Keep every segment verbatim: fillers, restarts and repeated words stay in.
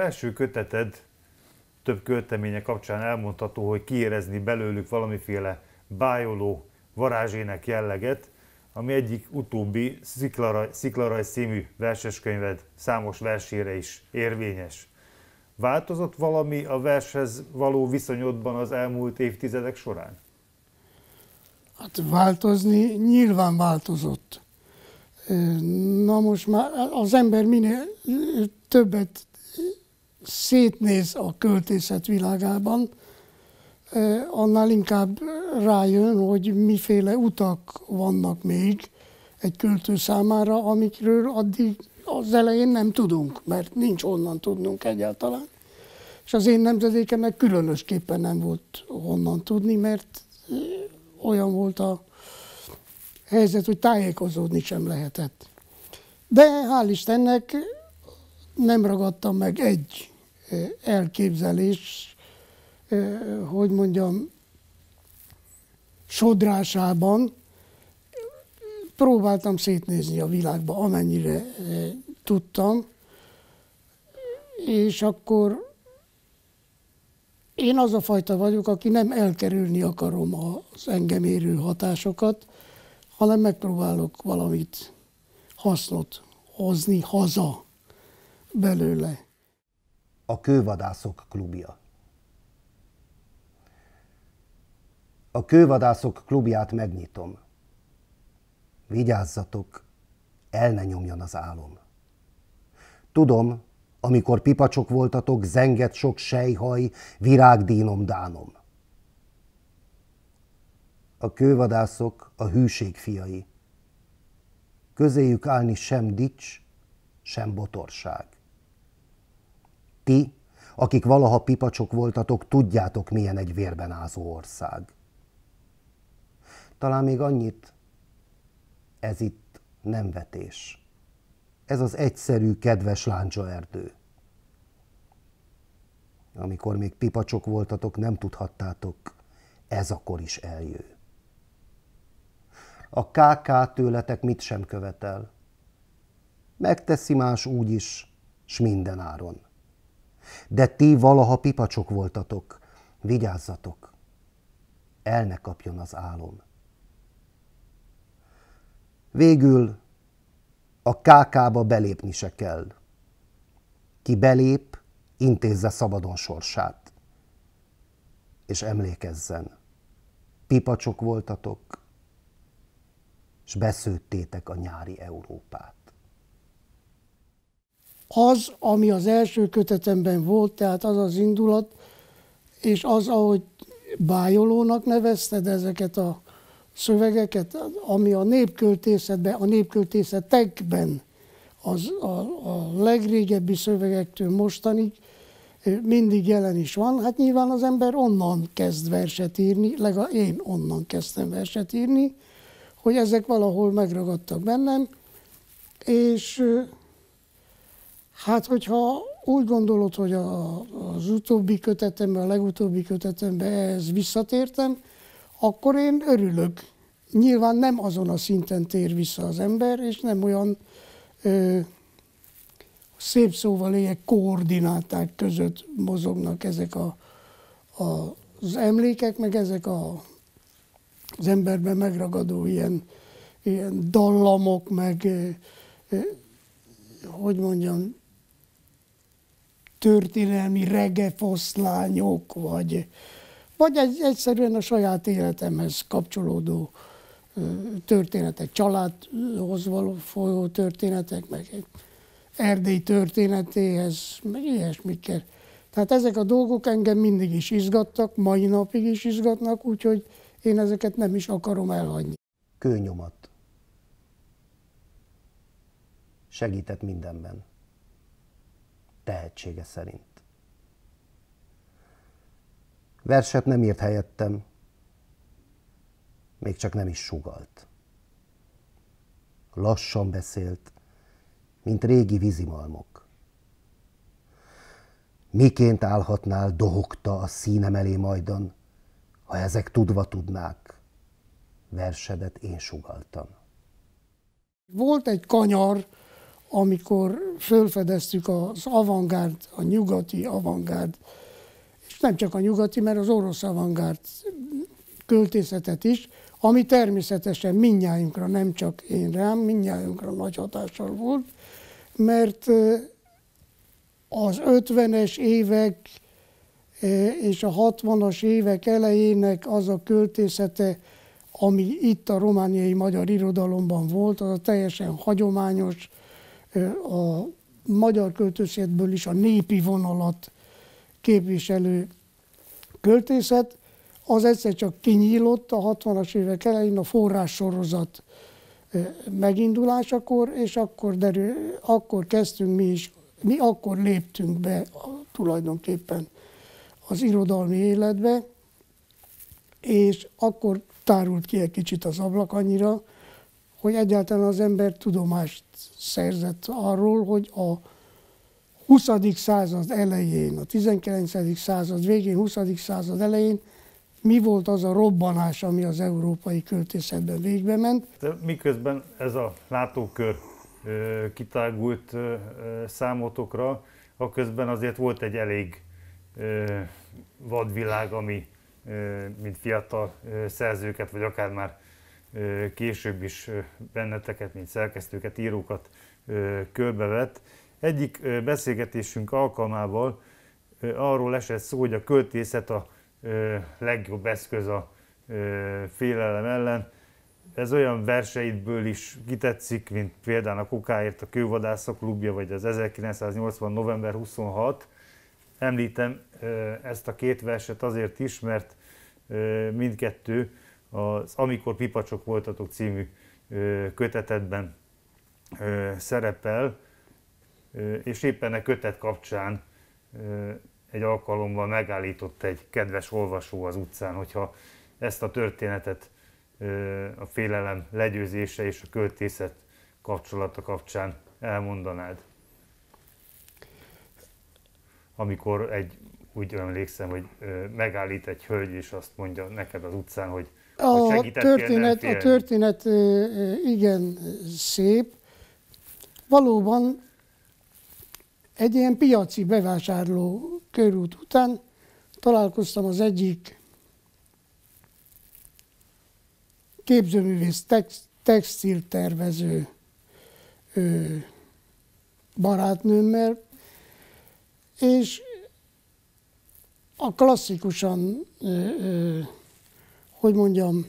első köteted több költeménye kapcsán elmondható, hogy kiérezni belőlük valamiféle bájoló varázsének jelleget, ami egyik utóbbi Sziklaraj, Sziklarajz című verseskönyved számos versére is érvényes. Változott valami a vershez való viszonyodban az elmúlt évtizedek során? Hát változni nyilván változott. Na most már az ember minél többet szétnéz a költészet világában, annál inkább rájön, hogy miféle utak vannak még egy költő számára, amikről addig az elején nem tudunk, mert nincs honnan tudnunk egyáltalán. És az én nemzedékemnek különösképpen nem volt honnan tudni, mert olyan volt a helyzet, hogy tájékozódni sem lehetett. De hál' Istennek nem ragadtam meg egy elképzelés, hogy mondjam, sodrásában. Próbáltam szétnézni a világba, amennyire tudtam, és akkor én az a fajta vagyok, aki nem elkerülni akarom az engem érő hatásokat, hanem megpróbálok valamit hasznot hozni haza belőle. A Kővadászok klubja. A Kővadászok klubját megnyitom. Vigyázzatok, el ne nyomjon az álom. Tudom, amikor pipacsok voltatok, zengett sok sejhaj, virágdínom dánom. A kővadászok a hűség fiai. Közéjük állni sem dics, sem botorság. Ti, akik valaha pipacsok voltatok, tudjátok, milyen egy vérben ázó ország. Talán még annyit, ez itt nem vetés. Ez az egyszerű, kedves láncsaerdő. Amikor még pipacsok voltatok, nem tudhattátok, ez akkor is eljő. A ká ká tőletek mit sem követel. Megteszi más úgy is, s minden áron. De ti valaha pipacsok voltatok, vigyázzatok, el ne kapjon az álom. Végül a ká ká-ba belépni se kell. Ki belép, intézze szabadon sorsát. És emlékezzen, pipacsok voltatok, s beszőttétek a nyári Európát. Az, ami az első kötetemben volt, tehát az az indulat, és az, ahogy bájolónak nevezted ezeket a szövegeket, ami a népköltészetben, a népköltészetekben az a, a legrégebbi szövegektől mostanig mindig jelen is van. Hát nyilván az ember onnan kezd verset írni, legalább én onnan kezdtem verset írni, hogy ezek valahol megragadtak bennem, és hát hogyha úgy gondolod, hogy a, az utóbbi kötetemben, a legutóbbi kötetemben ehhez visszatértem, akkor én örülök. Nyilván nem azon a szinten tér vissza az ember, és nem olyan ö, szép szóval éljek koordináták között mozognak ezek a, a, az emlékek, meg ezek a, az emberben megragadó ilyen, ilyen dallamok, meg ö, ö, hogy mondjam, történelmi regefoszlányok, vagy, vagy egy, egyszerűen a saját életemhez kapcsolódó történetek, családhoz való folyó történetek, meg egy Erdély történetéhez, meg ilyesmikkel. Tehát ezek a dolgok engem mindig is izgattak, mai napig is izgatnak, úgyhogy én ezeket nem is akarom elhagyni. Kőnyomat. Segített mindenben. Tehetsége szerint. Verset nem írt helyettem, még csak nem is sugalt. Lassan beszélt, mint régi vízimalmok. Miként állhatnál, dohogta a színem elé majdan, ha ezek tudva tudnák, versedet én sugaltam. Volt egy kanyar amikor fölfedeztük az avantgárd, a nyugati avantgárd, és nem csak a nyugati, mert az orosz avantgárd költészetet is, ami természetesen mindnyájunkra, nem csak én rám, mindnyájunkra nagy hatással volt, mert az ötvenes évek és a hatvanas évek elejének az a költészete, ami itt a romániai magyar irodalomban volt, az a teljesen hagyományos, a magyar költészetből is a népi vonalat képviselő költészet, az egyszer csak kinyílott a hatvanas évek elején a forrássorozat megindulásakor, és akkor, derül, akkor kezdtünk mi is, mi akkor léptünk be tulajdonképpen az irodalmi életbe, és akkor tárult ki egy kicsit az ablak annyira, hogy egyáltalán az ember tudomást szerzett arról, hogy a huszadik század elején, a tizenkilencedik század végén, huszadik század elején mi volt az a robbanás, ami az európai költészetben végbement. De miközben ez a látókör ö, kitágult ö, számotokra, aközben azért volt egy elég ö, vadvilág, ami ö, mint fiatal ö, szerzőket, vagy akár már ö, később is ö, benneteket, mint szerkesztőket, írókat ö, körbevett. Egyik ö, beszélgetésünk alkalmával ö, arról esett szó, hogy a költészet a ö, legjobb eszköz a ö, félelem ellen. Ez olyan verseidből is kitetszik, mint például a Kokáért a Kővadászok klubja, vagy az ezerkilencszáznyolcvan. november huszonhatodika. Említem ezt a két verset azért is, mert mindkettő az Amikor pipacsok voltatok című kötetetben szerepel, és éppen a kötet kapcsán egy alkalommal megállított egy kedves olvasó az utcán, hogyha ezt a történetet a félelem legyőzése és a költészet kapcsolata kapcsán elmondanád. Amikor egy, úgy emlékszem, hogy megállít egy hölgy, és azt mondja neked az utcán, hogy, hogy segítettél, a történet, nem a történet igen szép. Valóban egy ilyen piaci bevásárló körút után találkoztam az egyik képzőművész, tex, textiltervező ö, barátnőmmel, és a klasszikusan, ö, ö, hogy mondjam,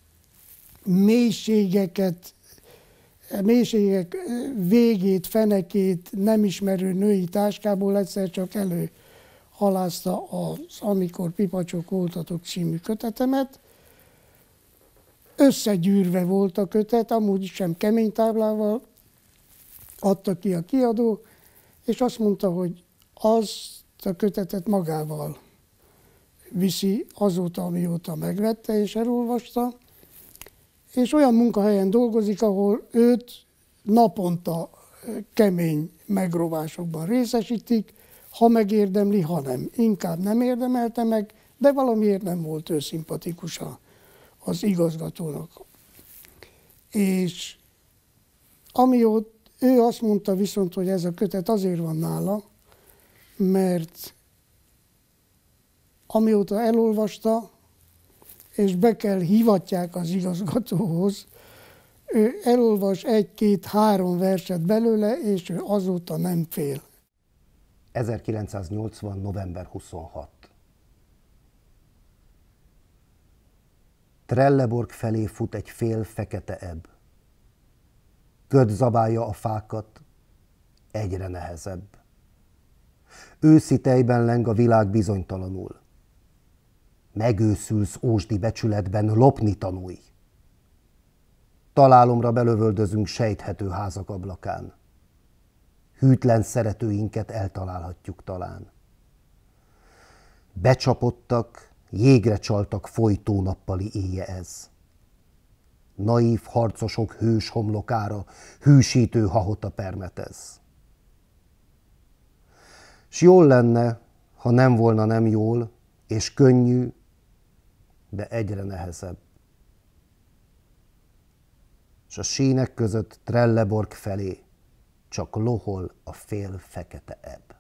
mélységeket, mélységek végét, fenekét nem ismerő női táskából egyszer csak előhalázta az Amikor pipacsok voltatok című kötetemet. Összegyűrve volt a kötet, amúgy sem kemény táblával adta ki a kiadó, és azt mondta, hogy azt a kötetet magával viszi azóta, amióta megvette és elolvasta, és olyan munkahelyen dolgozik, ahol őt naponta kemény megrovásokban részesítik, ha megérdemli, ha nem. Inkább nem érdemelte meg, de valamiért nem volt ő szimpatikus az igazgatónak. És amióta ő azt mondta viszont, hogy ez a kötet azért van nála, mert amióta elolvasta, és be kell hivatják az igazgatóhoz, ő elolvas egy-két-három verset belőle, és ő azóta nem fél. ezerkilencszáznyolcvan. november huszonhatodika. Trelleborg felé fut egy fél fekete ebb. Köd zabálja a fákat, egyre nehezebb. Őszi tejben leng a világ bizonytalanul. Megőszülsz ósdi becsületben, lopni tanulj. Találomra belövöldözünk sejthető házak ablakán. Hűtlen szeretőinket eltalálhatjuk talán. Becsapodtak, jégre csaltak folytó nappali éje ez. Naív harcosok hős homlokára hűsítő hahota permetez. S jól lenne, ha nem volna nem jól, és könnyű, de egyre nehezebb. S a sínek között Trelleborg felé csak lohol a fél fekete ebb.